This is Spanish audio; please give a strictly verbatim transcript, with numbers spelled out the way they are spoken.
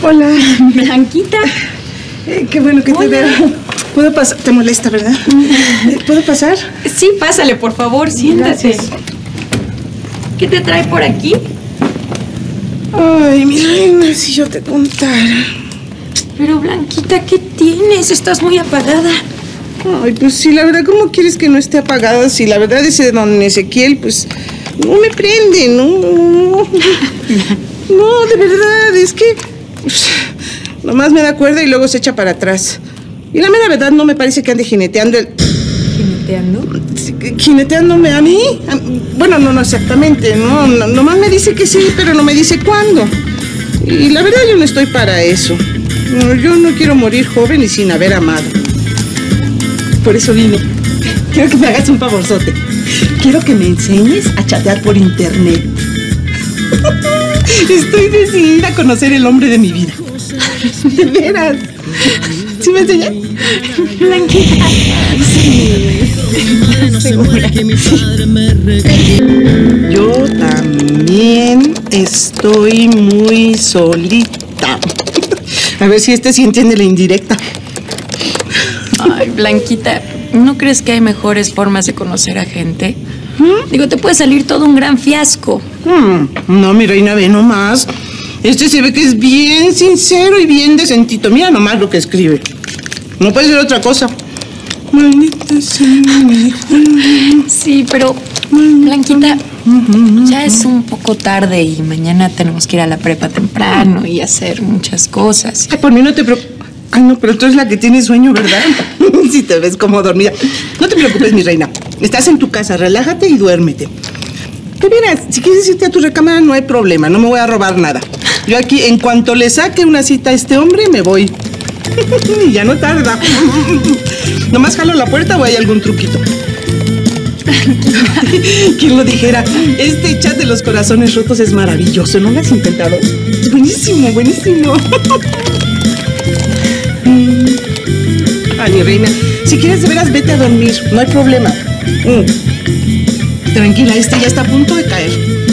Hola. Blanquita. Eh, qué bueno que Hola. te veo. ¿Puedo pasar? ¿Te molesta, verdad? ¿Puedo pasar? Sí, pásale, por favor, siéntate. Gracias. ¿Qué te trae por aquí? Ay, mi reina, si yo te contara. Pero, Blanquita, ¿qué tienes? Estás muy apagada. Ay, pues sí, la verdad, ¿cómo quieres que no esté apagada? Si la verdad ese don Ezequiel, pues, no me prende, ¿no? No, de verdad, es que pues, nomás me da cuerda y luego se echa para atrás. Y la mera verdad no me parece que ande jineteando el... ¿Jineteando? ¿Jineteándome a mí? A... Bueno, no, no exactamente, ¿no? no nomás me dice que sí, pero no me dice cuándo. Y la verdad yo no estoy para eso. No, yo no quiero morir joven y sin haber amado. Por eso vine. Quiero que me hagas un favorzote. Quiero que me enseñes a chatear por internet. Estoy decidida a conocer el hombre de mi vida. De veras. ¿Sí me enseñas? Blanquita. Sí. Segura. Yo también estoy muy solita. A ver si este sí entiende la indirecta. Ay, Blanquita, ¿no crees que hay mejores formas de conocer a gente? ¿Mm? Digo, te puede salir todo un gran fiasco. Mm, no, mi reina, ve nomás. Este se ve que es bien sincero y bien decentito. Mira nomás lo que escribe. No puede ser otra cosa. Maldita sea. Sí, pero, Blanquita, ya es un poco tarde y mañana tenemos que ir a la prepa temprano y hacer muchas cosas. Ay, por mí no te preocupes. Ay, no, pero tú eres la que tiene sueño, ¿verdad? Si te ves como dormida. No te preocupes, mi reina. Estás en tu casa, relájate y duérmete. Te verás, si quieres irte a tu recámara no hay problema, no me voy a robar nada. Yo aquí, en cuanto le saque una cita a este hombre, me voy. Y ya no tarda. Nomás jalo la puerta o hay algún truquito. ¿Quién lo dijera? Este chat de los corazones rotos es maravilloso, ¿no lo has intentado? Es buenísimo, buenísimo. Ay, mi reina, si quieres de veras vete a dormir, no hay problema. Mm. Tranquila, este ya está a punto de caer.